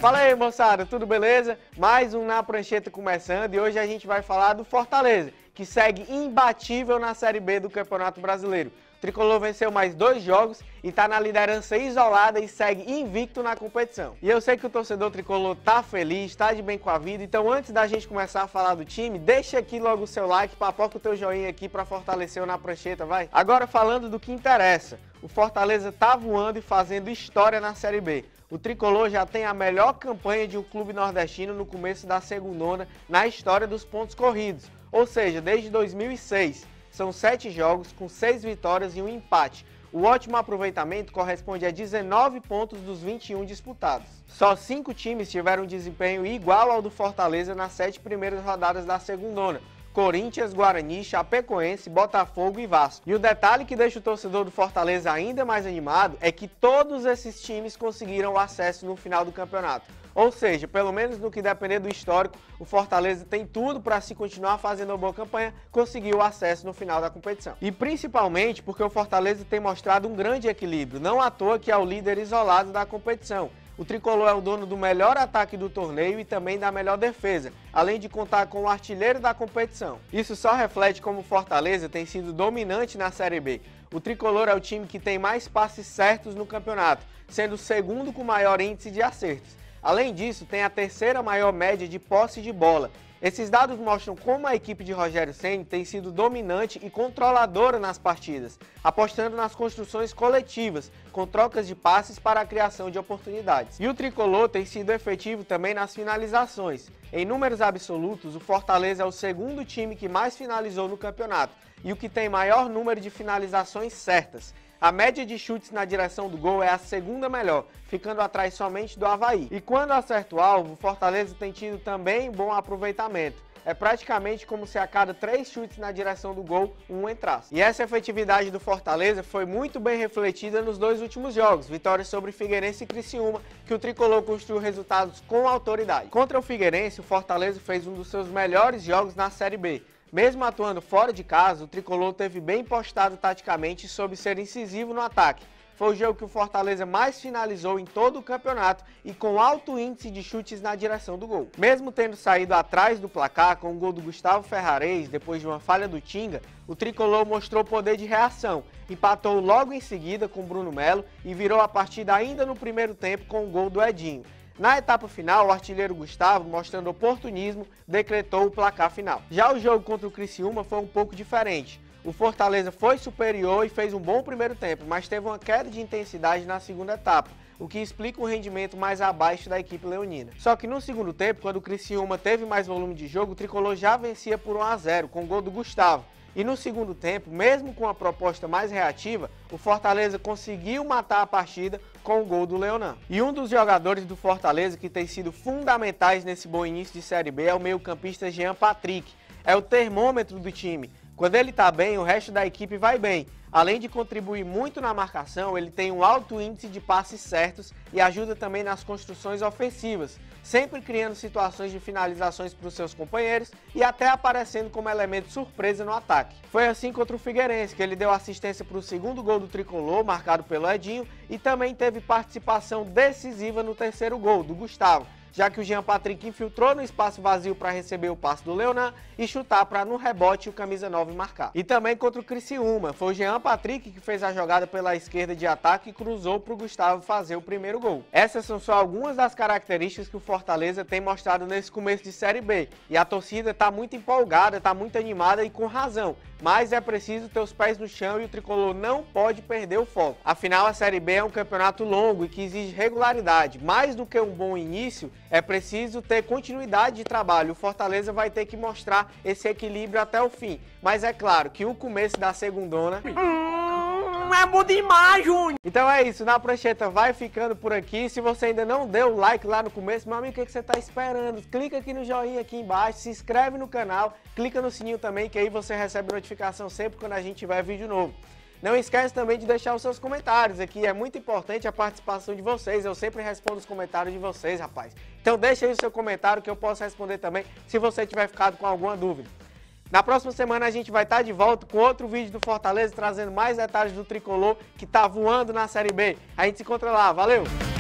Fala aí, moçada, tudo beleza? Mais um Na Prancheta começando e hoje a gente vai falar do Fortaleza, que segue imbatível na Série B do Campeonato Brasileiro. O Tricolor venceu mais 2 jogos e está na liderança isolada e segue invicto na competição. E eu sei que o torcedor tricolor tá feliz, tá de bem com a vida, então antes da gente começar a falar do time, deixa aqui logo o seu like, papoca o teu joinha aqui para fortalecer o Na Prancheta, vai? Agora falando do que interessa, o Fortaleza tá voando e fazendo história na Série B. O Tricolor já tem a melhor campanha de um clube nordestino no começo da segundona na história dos pontos corridos, ou seja, desde 2006. São 7 jogos com 6 vitórias e um empate. O ótimo aproveitamento corresponde a 19 pontos dos 21 disputados. Só 5 times tiveram um desempenho igual ao do Fortaleza nas 7 primeiras rodadas da segundona: Corinthians, Guarani, Chapecoense, Botafogo e Vasco. E o detalhe que deixa o torcedor do Fortaleza ainda mais animado é que todos esses times conseguiram o acesso no final do campeonato. Ou seja, pelo menos no que depender do histórico, o Fortaleza tem tudo para, se continuar fazendo uma boa campanha, conseguir o acesso no final da competição. E principalmente porque o Fortaleza tem mostrado um grande equilíbrio, não à toa que é o líder isolado da competição. O Tricolor é o dono do melhor ataque do torneio e também da melhor defesa, além de contar com o artilheiro da competição. Isso só reflete como o Fortaleza tem sido dominante na Série B. O Tricolor é o time que tem mais passes certos no campeonato, sendo o segundo com maior índice de acertos. Além disso, tem a terceira maior média de posse de bola. Esses dados mostram como a equipe de Rogério Ceni tem sido dominante e controladora nas partidas, apostando nas construções coletivas, com trocas de passes para a criação de oportunidades. E o Tricolor tem sido efetivo também nas finalizações. Em números absolutos, o Fortaleza é o segundo time que mais finalizou no campeonato e o que tem maior número de finalizações certas. A média de chutes na direção do gol é a segunda melhor, ficando atrás somente do Avaí. E quando acerta o alvo, o Fortaleza tem tido também bom aproveitamento. É praticamente como se a cada 3 chutes na direção do gol, um entrasse. E essa efetividade do Fortaleza foi muito bem refletida nos 2 últimos jogos, vitórias sobre Figueirense e Criciúma, que o Tricolor construiu resultados com autoridade. Contra o Figueirense, o Fortaleza fez um dos seus melhores jogos na Série B. Mesmo atuando fora de casa, o Tricolor teve bem postado taticamente e soube ser incisivo no ataque. Foi o jogo que o Fortaleza mais finalizou em todo o campeonato e com alto índice de chutes na direção do gol. Mesmo tendo saído atrás do placar com o gol do Gustavo Ferrarez depois de uma falha do Tinga, o Tricolor mostrou poder de reação, empatou logo em seguida com Bruno Melo e virou a partida ainda no primeiro tempo com o gol do Edinho. Na etapa final, o artilheiro Gustavo, mostrando oportunismo, decretou o placar final. Já o jogo contra o Criciúma foi um pouco diferente. O Fortaleza foi superior e fez um bom primeiro tempo, mas teve uma queda de intensidade na segunda etapa, o que explica um rendimento mais abaixo da equipe leonina. Só que no segundo tempo, quando o Criciúma teve mais volume de jogo, o Tricolor já vencia por 1-0, com o gol do Gustavo. E no segundo tempo, mesmo com a proposta mais reativa, o Fortaleza conseguiu matar a partida com o gol do Leonan. E um dos jogadores do Fortaleza que tem sido fundamentais nesse bom início de Série B é o meio-campista Jean Patrick. É o termômetro do time. Quando ele está bem, o resto da equipe vai bem. Além de contribuir muito na marcação, ele tem um alto índice de passes certos e ajuda também nas construções ofensivas, sempre criando situações de finalizações para os seus companheiros e até aparecendo como elemento surpresa no ataque. Foi assim contra o Figueirense, que ele deu assistência para o segundo gol do Tricolor, marcado pelo Edinho, e também teve participação decisiva no terceiro gol, do Gustavo, já que o Jean Patrick infiltrou no espaço vazio para receber o passe do Leonan e chutar para, no rebote, o camisa 9 marcar. E também contra o Criciúma, foi o Jean Patrick que fez a jogada pela esquerda de ataque e cruzou para o Gustavo fazer o primeiro gol. Essas são só algumas das características que o Fortaleza tem mostrado nesse começo de Série B. E a torcida está muito empolgada, está muito animada e com razão. Mas é preciso ter os pés no chão e o Tricolor não pode perder o foco. Afinal, a Série B é um campeonato longo e que exige regularidade. Mais do que um bom início, é preciso ter continuidade de trabalho. O Fortaleza vai ter que mostrar esse equilíbrio até o fim. Mas é claro que o começo da segundona É bom demais, Júnior! Então é isso, Na Prancheta vai ficando por aqui. Se você ainda não deu o like lá no começo, meu amigo, o que você está esperando? Clica aqui no joinha aqui embaixo, se inscreve no canal, clica no sininho também, que aí você recebe notificação sempre quando a gente tiver vídeo novo. Não esquece também de deixar os seus comentários aqui, é muito importante a participação de vocês, eu sempre respondo os comentários de vocês, rapaz. Então deixa aí o seu comentário que eu posso responder também, se você tiver ficado com alguma dúvida. Na próxima semana a gente vai estar de volta com outro vídeo do Fortaleza, trazendo mais detalhes do Tricolor que tá voando na Série B. A gente se encontra lá, valeu!